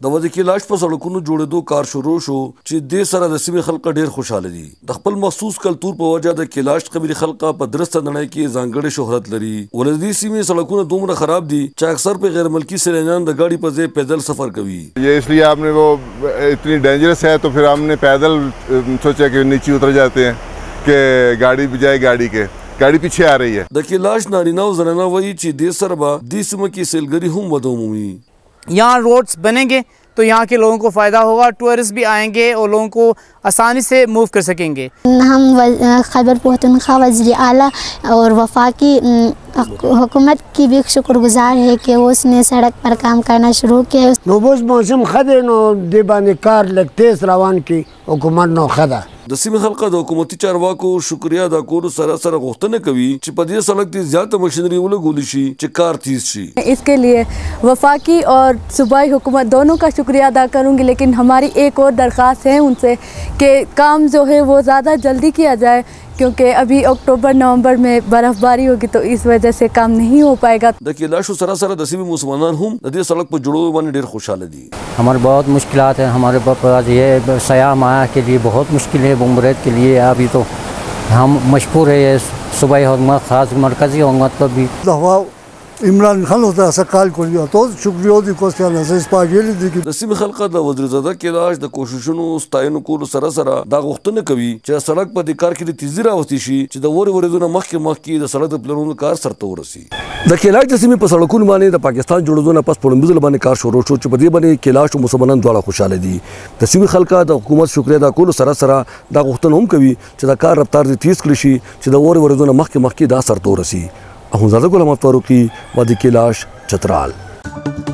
د وادي کلاش په سړکونو جوړېدو کار شروع شو چې دې سره د سیمې خلک ډېر خوشاله دي. د خپل مخصوص کلتور په وجه د کلاش قبیلې خلک په درسته نړۍ کې ځانګړې شهرت لري. ولې دې سیمې سړکونه دومره خراب دي چې اکثر په غیر ملکی سیلانیان د गाड़ी पर ځای پیدل سفر کوي. ये इसलिए आपने वो इतनी डेंजरस है तो फिर हमने पैदल सोचा कि नीचे उतर जाते हैं कि गाड़ी बजाय गाड़ी पीछे आ रही है. د کلاش نارینه او زنانه وایي چې دې سره به دې سیمه کې سیلګري هم وده مومي. यहाँ रोड्स बनेंगे तो यहाँ के लोगों को फ़ायदा होगा, टूरिस्ट भी आएंगे और लोगों को आसानी से मूव कर सकेंगे. हम खैबर पख्तूनख्वा वज़ीर आला और वफाकी हुकूमत की भी शुक्रगुजार है कि उसने सड़क पर काम करना शुरू किया. नोबोस मौसम खदे नो देबाने कार लगतेस रवान की हुकूमत नो खदा. د سیمې خلک د حکومتي چارواکو شکریا ادا کولو سره غوښتنه کوي چې په دې سړک کې زیاته مشینری ولګول شي چې کار تیز شي. इसके लिए वफाकी और सूबाई हुकूमत दोनों का शुक्रिया अदा करूंगी, लेकिन हमारी एक और दरख्वास्त है उनसे कि काम जो है वो ज़्यादा जल्दी किया जाए, क्योंकि अभी अक्टूबर नवंबर में बर्फबारी होगी तो इस वजह से काम नहीं हो पाएगा. د کلاشو سره د سیمې مسلمانان هم د دې سړک په جوړولو باندې ډېر خوشاله دي. हमारे बहुत मुश्किलात हैं. हमारे पास ये सयाह माया के लिए बहुत मुश्किल है. बुमरेद के लिए अभी तो हम मशहूर है ये सूबाई हुकूमत, खास मरकज़ी हुकूमत को भी. इमरान खान होता है सकाल को लिया तो शुक्रिया दी कोशिश नसे स्पागेली दी. د سیمې خلک د وزیرزاده کلاش د کوششونو ستاینو کولو سره دا غوښتنه کوي چې سړک په دې کار کې د تیزی راوستي شي چې د ورېدو مخکې د سړک د پلانونو کار سرته ورسي. د کلاش د سیمې په سړکونو باندې د پاکستان جوړېدو نه پس په لومړي ځل باندې کار شروع شو چې په دې باندې کلاش او مسلمانان دواړه خوشاله دي. د سیمې خلک د حکومت شکریه ادا کولو سره دا غوښتنه هم کوي چې دا کار رفتار دې تیز کړی شي چې د ورېدو نه مخکې دا سرته ورسي. اخوندزاده غلام فاروقي، وادي کلاش، چترال.